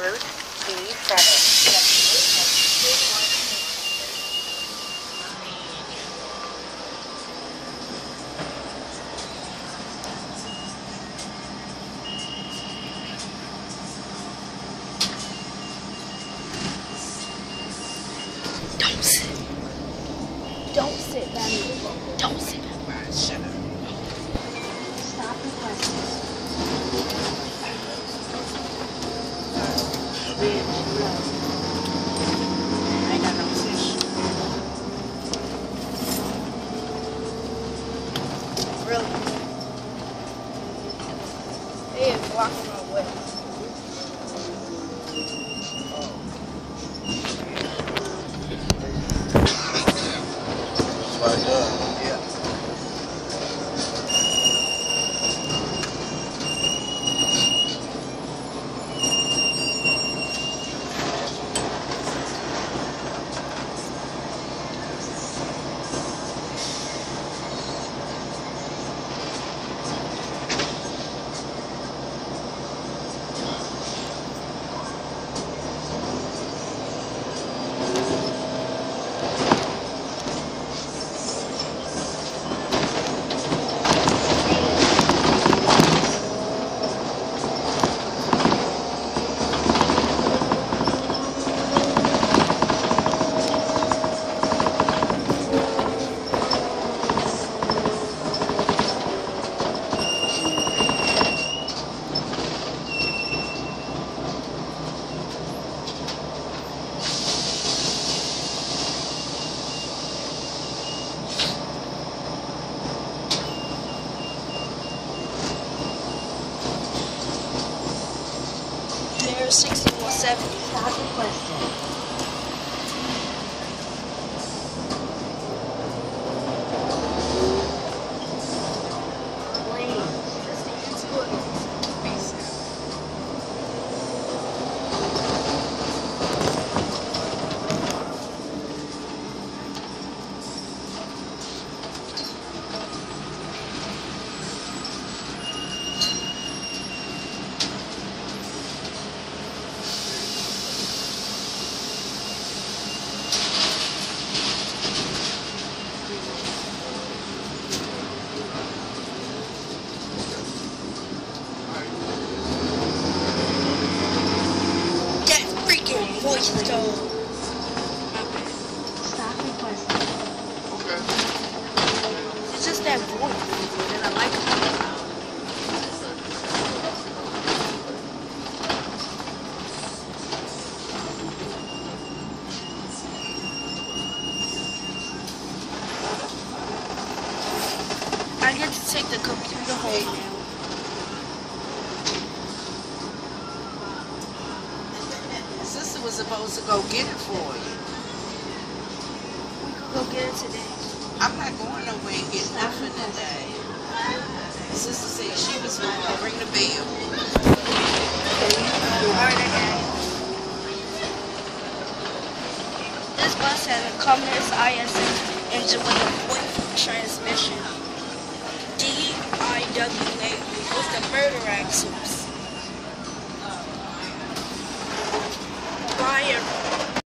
Route B7. Don't sit. Don't sit, Benny. Don't sit. Shut up. Stop the question. Bitch, no. I ain't got no tissue. Really? They is blocking my way. Right up. Yeah. There's 6170. Stop the question. That freaking voice tone. Stop the question. It's just that voice. And I like it. I get to take the computer home now. Sister was supposed to go get it for you. We could go get it today. I'm not going nowhere and get nothing today. Sister said she was going to ring the bell. Alright, I got it. This bus has a Cummins ISM engine with a point transmission. DIWA with the murder axles. Brian